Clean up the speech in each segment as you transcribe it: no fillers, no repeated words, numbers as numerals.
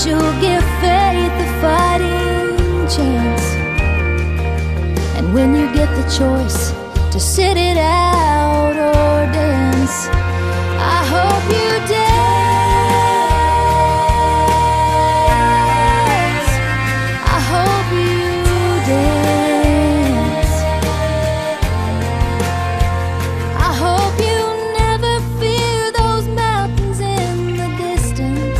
that you'll give faith a fighting chance. And when you get the choice to sit it out or dance, I hope you dance. I hope you dance. I hope you never fear those mountains in the distance.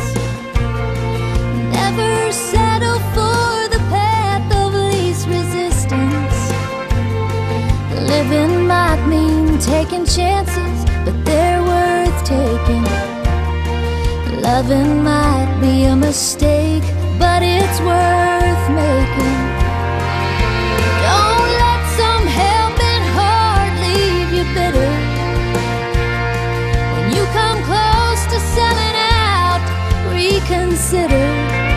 Never settle for the path of least resistance. Living might mean taking chances, but they're worth taking. Loving might be a mistake, but it's worth making. Don't let some helping heart leave you bitter. When you come close to selling out, reconsider.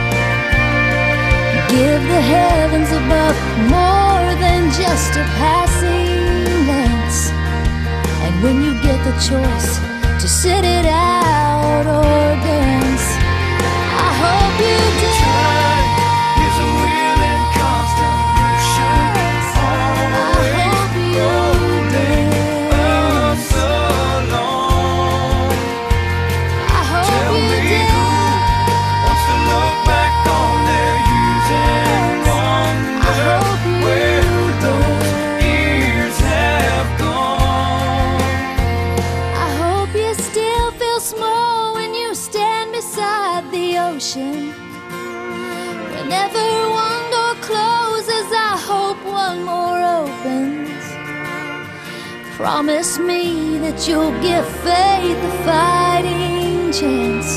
Give the heavens above more than just a passing glance. And when you get the choice to sit it out or dance, I hope you dance. Time is a wheel in constant motion, always rolling us along. I hope Tell you me dance. who wants to look back on their youth and wonder hope you where those dance. years have gone. I hope you still feel small when you stand beside the ocean. Whenever one door closes, I hope one more opens. Promise me that you'll give faith a fighting chance.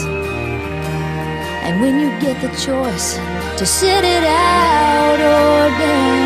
And when you get the choice to sit it out or dance,